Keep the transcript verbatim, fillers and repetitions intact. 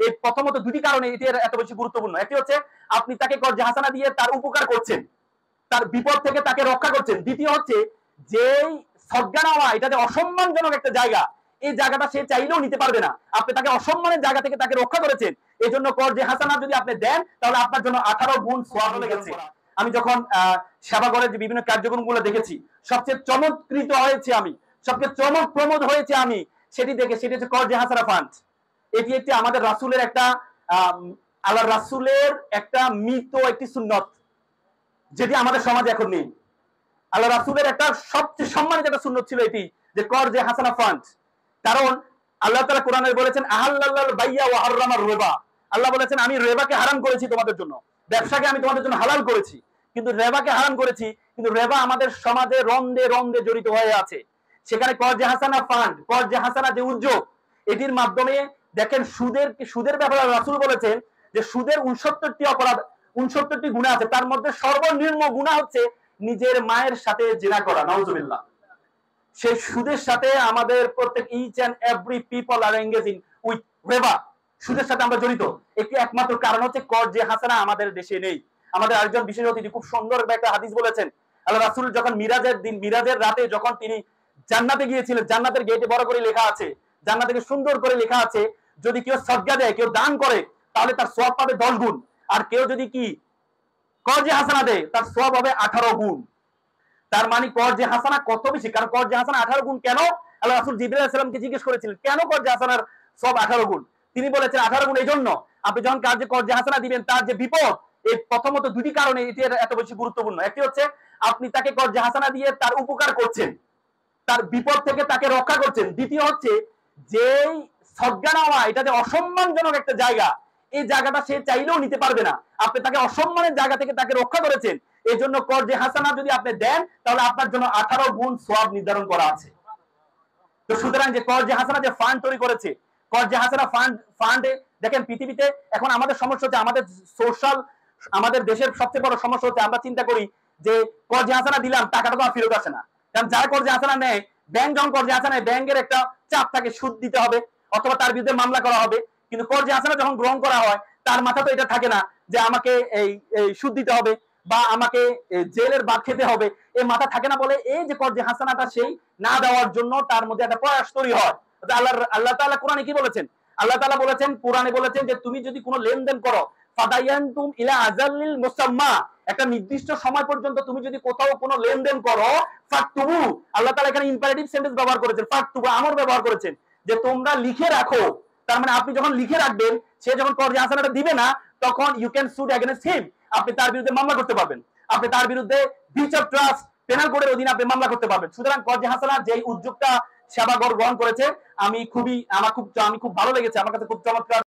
এই প্রথমত দুটি কারণে এটি এত বেশি গুরুত্বপূর্ণ। একটি হচ্ছে আপনি তাকে কর্জে হাসানা দিয়ে তার উপকার করছেন, তার বিপদ থেকে তাকে রক্ষা করছেন। দ্বিতীয় হচ্ছে যে সদকা নেওয়া, এটা যে অসম্মানজনক একটা জায়গা, এই জায়গাটা সে চাইলেও নিতে পারবে না। আপনি তাকে অসম্মানের জায়গা থেকে তাকে রক্ষা করেছেন, এই জন্য কর্জে হাসানা যদি আপনি দেন তাহলে আপনার জন্য আঠারো গুণ সওয়াব লেগেছে। আমি যখন আহ সেবাগরের যে বিভিন্ন কার্যক্রমগুলো দেখেছি, সবচেয়ে চমৎকৃত হয়েছে আমি, সবচেয়ে চমক প্রমোদ হয়েছে আমি সেটি দেখে, সেটি হচ্ছে কর্জে হাসানা ফান্ড। এটি একটি আমাদের রাসূলের একটা আহ আল্লাহ রাসূলের একটা মৃত একটি সুন্নত, যেটি আমাদের সমাজে এখন নেই। আল্লাহ রাসূলের একটা সবচেয়ে সম্মানিত একটা সুন্নত ছিল এটি, যে কর্জে হাসানা ফান্ড। কারণ আল্লাহ তাআলা কোরআনে বলেছেন আহাল্লাল বাইয়া ওয়া হাররামার রিবা, আল্লাহ বলেছেন আমি রেবাকে হারাম করেছি তোমাদের জন্য, ব্যবসাকে আমি তোমাদের জন্য হালাল করেছি, কিন্তু রেবাকে হারাম করেছি। কিন্তু রেবা আমাদের সমাজে রন্দে রন্দে জড়িত হয়ে আছে। সেখানে কর্জে হাসানা ফান্ড, কর্জে হাসানা যে উদ্যোগ, এটির মাধ্যমে দেখেন সুদের সুদের ব্যাপারে রাসূল বলেছেন যে সুদের উনসত্তরটি অপরাধ, উনসত্তরটি গুনাহ আছে, তার মধ্যে সর্বনিম্ন গুনাহ হচ্ছে নিজের মায়ের সাথে জিনা করা, নাউজুবিল্লাহ। সেই সুদের সাথে আমাদের প্রত্যেক each and every people are engaging with রেবা, সুদের সাথে আমরা জড়িত। একটি একমাত্র কারণ হচ্ছে কর্জে হাসানা আমাদের দেশে নেই। আমাদের আরেকজন বিশেষ অতিথি খুব সুন্দর একটা হাদিস বলেছেন। আল্লাহ রাসূল যখন মিরাজের দিন, মিরাজের রাতে যখন তিনি জান্নাতে গিয়েছিলেন, জান্নাতের গেটে বড় করে লেখা আছে, জান্নাতে সুন্দর করে লেখা আছে, যদি কেউ সদকা দেয়, কেউ দান করে, তাহলে তার সওয়াব পাবে দশ গুণ, আর কেউ যদি কি কর্জে হাসানা দেয় তার সওয়াব হবে আঠারো গুণ। তার মানে কর্জে হাসানা কত বেশি, কারণ কর্জে হাসানা আঠারো গুণ কেন? আল্লাহ রাসূল জিবরাইল আলাইহিস সালামকে জিজ্ঞেস করেছিলেন কেন কর্জে হাসানার সওয়াব আঠারো গুণ। তিনি বলেছেন আঠারো গুণ এই জন্য, আপনি যখন কাজে কর্জে হাসানা দিবেন তার যে বিপদ, এই প্রথমত দুটি কারণে এটি এত বেশি গুরুত্বপূর্ণ। একটি হচ্ছে আপনি তাকে কর্জে হাসানা দিয়ে তার উপকার করছেন, তার বিপদ থেকে তাকে রক্ষা করছেন। দ্বিতীয় হচ্ছে যে সদকা নেওয়া, এটা যে অসম্মানজনক একটা জায়গা, এই জায়গাটা সে চাইলেও নিতে পারবে না। আপনি তাকে অসম্মানের জায়গা থেকে তাকে রক্ষা করেছেন, এই জন্য কর্জে হাসানা যদি আপনি দেন তাহলে আপনার জন্য আঠারো গুণ সওয়াব নির্ধারণ করা আছে। তো সুতরাং যে কর্জে হাসানা যে ফান্ড তৈরি করেছে, কর্জে হাসানা ফান্ড ফান্ডে দেখেন পৃথিবীতে এখন আমাদের সমস্যা হচ্ছে, আমাদের সোশ্যাল, আমাদের দেশের সবচেয়ে বড় সমস্যা হচ্ছে আমরা চিন্তা করি যে কর্জে হাসানা দিলাম, টাকাটা তো আর ফেরত আসে না। কারণ যারা কর্জে হাসানা নেয়, ব্যাংক যখন কর্জে হাসানা নেয়, ব্যাংকের একটা চাপ থাকে সুদ দিতে হবে অথবা তার বিরুদ্ধে মামলা করা হবে। কিন্তু কর্জে হাসানা যখন গ্রহণ করা হয়, তার মাথা তো এটা থাকে না যে আমাকে এই সুদ দিতে হবে বা আমাকে জেলের ভাত খেতে হবে, এই মাথা থাকে না বলে এই যে কর্জে হাসানাটা সেই না দেওয়ার জন্য তার মধ্যে একটা প্রয়াস তৈরি হয়। আল্লাহ আল্লাহ তাআলা কোরআনে কি বলেছেন? আল্লাহ তাআলা বলেছেন, কোরআনে বলেছেন যে তুমি যদি কোনো লেনদেন করো, ফাদায়ানতুম ইলা আজালিল মুসাম্মা, একটা নির্দিষ্ট সময় পর্যন্ত তুমি যদি কোথাও কোনো লেনদেন করো, ফাকতুবু, আল্লাহ তাআলা এখানে ইম্পারেটিভ সেন্টেন্স ব্যবহার করেছেন, ফাকতুবু আমর ব্যবহার করেছেন, যে তোমরা লিখে রাখো। তার মানে আপনি যখন লিখে রাখবেন, সে যখন কর্জে হাসানাটা দিবে না, তখন you can suit against him, আপনি তার বিরুদ্ধে মামলা করতে পারবেন, আপনি তার বিরুদ্ধে ব্রিচ অফ ট্রাস্ট পেনাল কোডের অধীনে আপনি মামলা করতে পারবেন। সুতরাং কর্জে হাসানা যে উদ্যোগটা সেবাগর গ্রহণ করেছে, আমি খুবই আমার খুব আমি খুব ভালো লেগেছে, আমার কাছে খুব চমৎকার